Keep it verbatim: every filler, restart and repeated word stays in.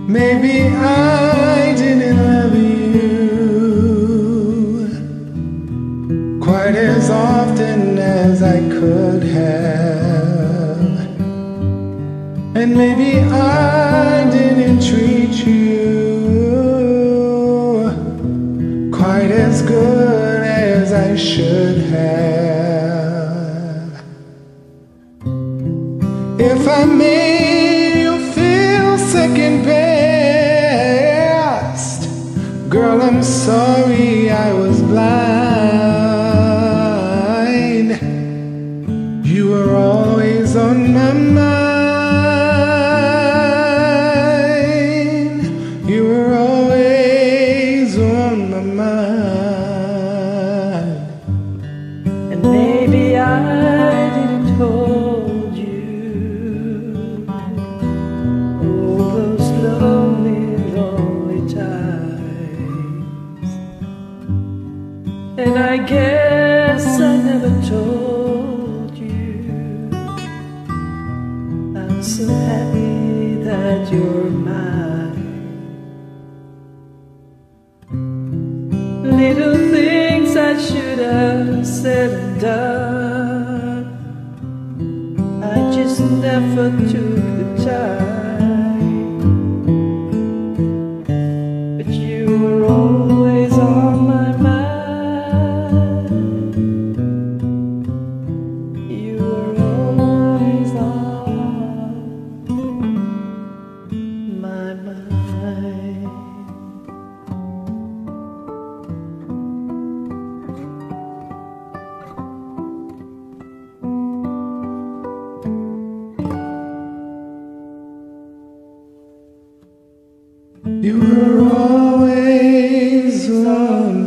Maybe I didn't love you quite as often as I could have, and maybe I didn't treat you quite as good as I should have. If I made you feel second best, girl, I'm sorry I was blind. You were always on my mind. You were always on my mind. And maybe I didn't hold you all those lonely, lonely times. And I guess I never told you I'm so happy that you're mine. Little things I should have said and done, I just never took the time. But you were always on my mind. You were always on my mind. You were always on